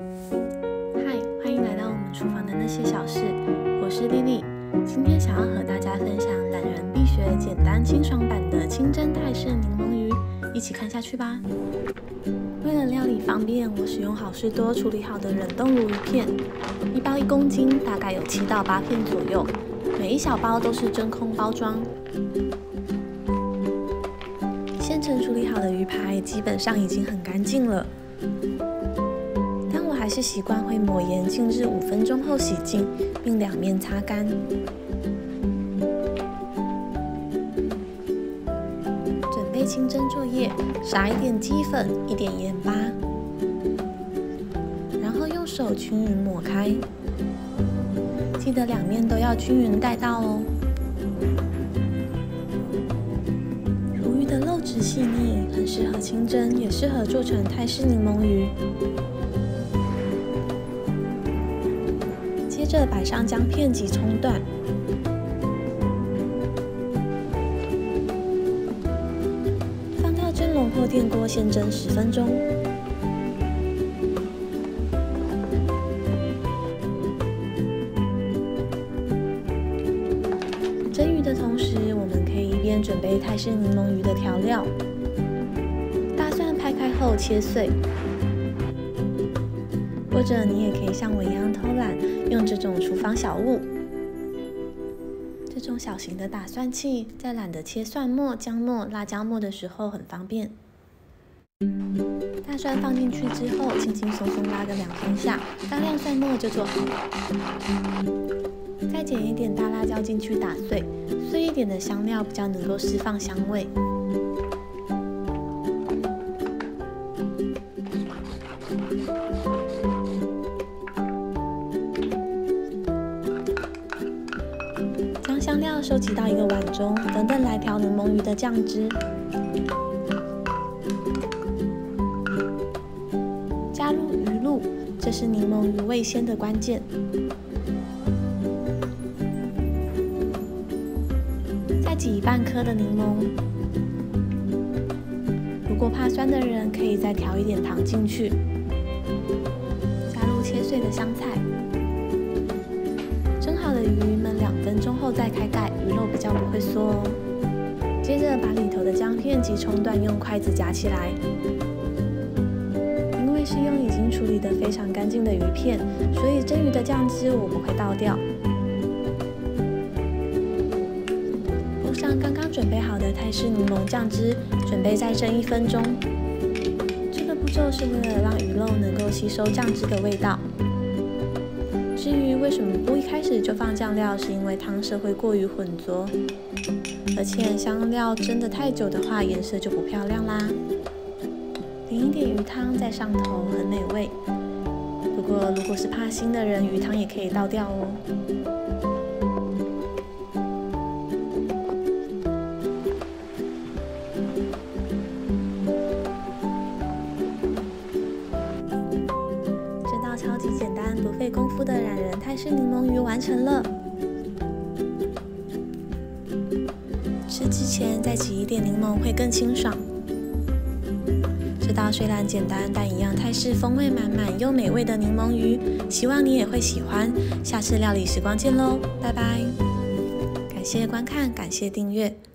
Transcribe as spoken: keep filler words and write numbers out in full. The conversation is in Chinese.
嗨，欢迎来到我们厨房的那些小事，我是丽丽。今天想要和大家分享懒人必学简单清爽版的清蒸泰式柠檬鱼，一起看下去吧。为了料理方便，我使用好事多处理好的冷冻鲈鱼片，一包一公斤，大概有七到八片左右，每一小包都是真空包装。现成处理好的鱼排基本上已经很干净了，但我还是习惯会抹盐静置五分钟后洗净，并两面擦干。准备清蒸作业，撒一点鸡粉，一点盐巴，然后用手均匀抹开，记得两面都要均匀盖到哦。鲈鱼的肉质细腻，很适合清蒸，也适合做成泰式柠檬鱼。接着摆上姜片及葱段，放到蒸笼或电锅先蒸十分钟。蒸鱼的同时，我们可以一边准备泰式柠檬鱼的调料。大蒜拍开后切碎，或者你也可以像我一样偷懒，用这种厨房小物。这种小型的打蒜器，在懒得切蒜末、姜末、辣椒末的时候很方便。大蒜放进去之后，轻轻松松拉个两三下，大量蒜末就做好了。再剪一点大辣椒进去打碎，碎一点的香料比较能够释放香味。将香料收集到一个碗中，等等来调柠檬鱼的酱汁。加入鱼露，这是柠檬鱼味鲜的关键。再挤一半颗的柠檬，如果怕酸的人，可以再调一点糖进去。加入切碎的香菜，蒸好的鱼焖两分钟后再开盖，鱼肉比较不会缩哦。接着把里头的姜片及葱段用筷子夹起来。因为是用已经处理得非常干净的鱼片，所以蒸鱼的酱汁我不会倒掉。铺上刚刚准备好的泰式柠檬酱汁，准备再蒸一分钟。这个步骤是为了让鱼肉能够吸收酱汁的味道。至于为什么不一开始就放酱料，是因为汤色会过于混浊，而且香料蒸得太久的话，颜色就不漂亮啦。淋一点鱼汤在上头，很美味。不过如果是怕腥的人，鱼汤也可以倒掉哦。这道超级简单不费功夫的懒人泰式柠檬鱼完成了。吃之前再挤一点柠檬会更清爽。这道虽然简单，但一样泰式风味满满又美味的柠檬鱼，希望你也会喜欢。下次料理时光见喽，拜拜！感谢观看，感谢订阅。